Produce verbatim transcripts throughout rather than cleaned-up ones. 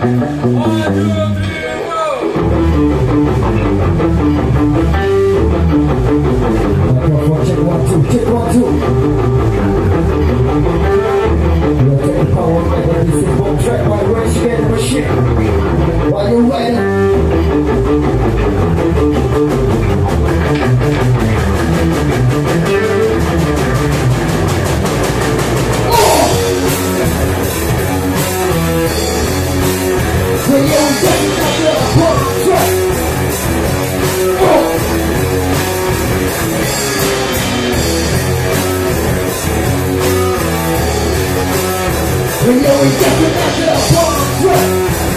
While you're writing, when you're writing, I'm gonna bomb track. When you're writing, I'm gonna bomb track.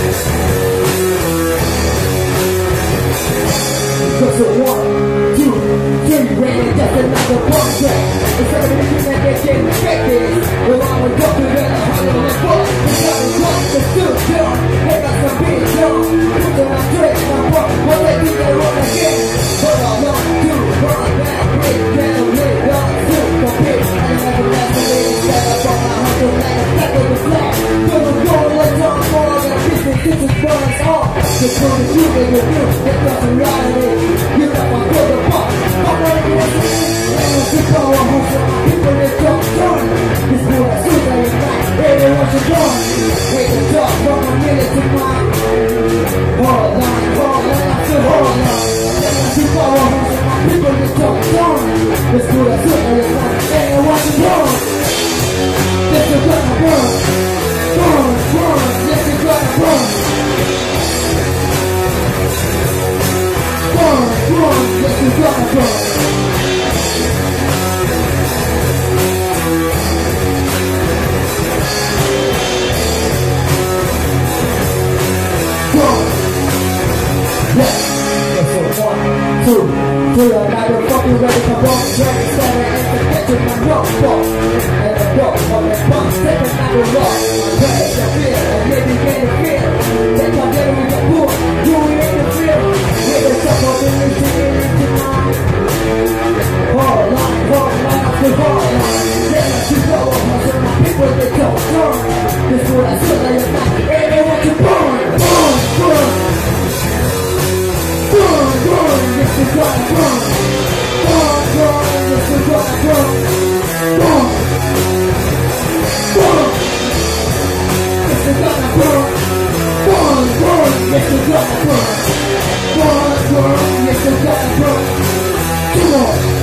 Cause it one, two, three, rain, that's another bomb track. It's everything that they can expect this. Well, I'm a doctor and I'm higher than fuck. It's got me close, it's still pure. They got some big jump. Put them on track, my fuck. But they think they run again. But I'm not to run back, break down, live down, still compete. I never last a lady, set up on my hustle like a step of the flag. Till I'm going, let's on more than a business, this is burns off. Just for the truth of your view, that doesn't ride it. You got my brother pop, I'm ready to see. And it's the power hustle, people that don't turn. This boy that's good at his night, everyone should run. Take the talk from a minute to mine. Hard line, hard line, I'm still hard line. And it's the power hustle, people that don't turn. This boy that's good at his night, everyone should run. This is gonna burn, burn, burn, this is gonna burn. Burn, burn, this is gonna burn. Burn. Yeah. That's a one, two, three, I'm not a fucking ready for bomb track. Seven, and the kitchen, my rock ball. And the rock, on the bump, second, not a rock. Raise the fear, and maybe get a feel. Take my little with the pool, you ain't the feel. Niggas up on the list to get into mine. Hard line, hard line, I'm the hard line. Let us keep going, hustle my people, they don't turn. This is what I feel like it's not everyone to burn. Burn, burn. Burn, burn, this is what I burn. Burn, burn, this is what I burn. Burn. Burn. This is what I burn. Burn, burn, this is what I burn. Burn, burn, this is what I burn. Come on.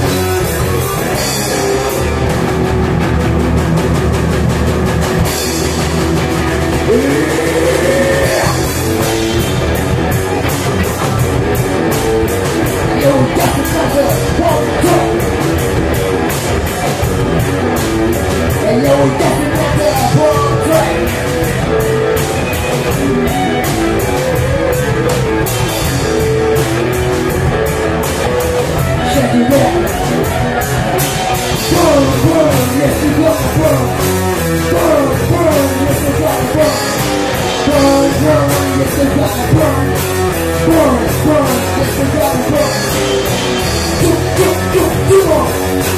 Yo, that's another bomb track. And yo, that's another bomb track. Check it out. Burn, burn, yes, you got to burn. Burn, burn, yes, you got to burn. Burn, burn, yes, you got to burn. Burn, burn, yes, you got to burn. Do, do, do, do on.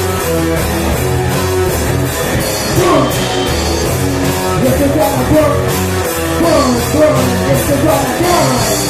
Burn, yes, you got to burn. Burn, burn, yes, you got to burn.